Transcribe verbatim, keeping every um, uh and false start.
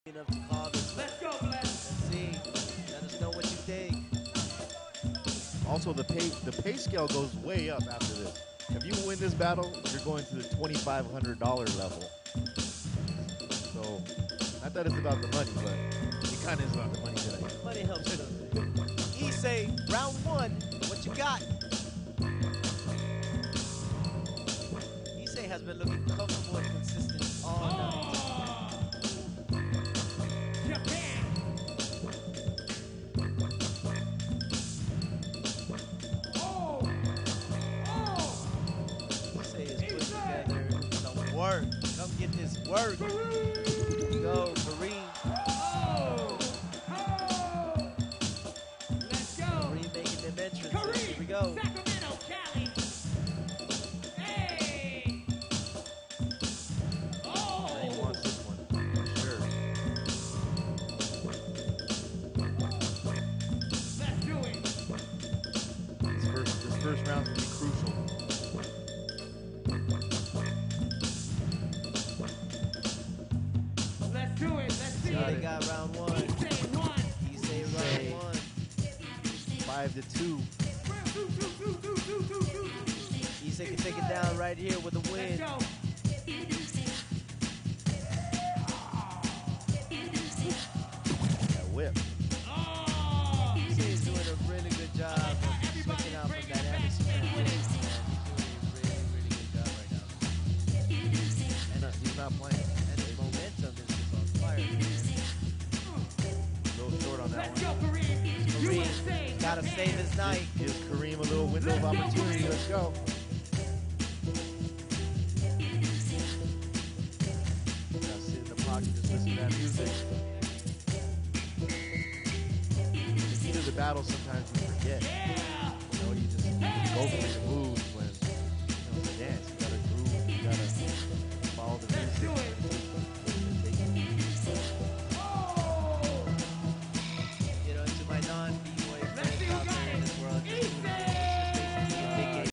Enough to call this. Let's go, Bless. Let's see. Let us know what you think. Also, the pay the pay scale goes way up after this. If you win this battle, you're going to the twenty-five hundred dollar level. So, not that it's about the money, but it kind of is about the money today. Money helps a little bit. Issei, round one. What you got? Issei has been looking comfortable and consistent all night. Work. Come get this work. Go, Kareem. Oh! Oh! Let's go. Kareem making them entrance. Kareem. Here we go. Sacramento, Cali. Hey! Oh! He wants this one, for sure. Let's do it. This first, this first round's gonna be crucial. Let's do it. Let's see Got it. it. Got round one. Issei one. Issei round one. Five to two. Round two, two, two, two, two, two, two. Issei can take it down right here with a Let's win. go. That whip. Oh! Issei is doing a really good job of switching out from that atmosphere. He's doing a really, really good job right now. He's not, he's not playing. And the momentum is just on fire. A little short on that Let's one. go, Kareem. U S A. Kareem, gotta save his night. Gives Kareem a little window of opportunity. Let's go. Gotta sit in the pocket, just listen to that music. The heat of the battle, sometimes we forget.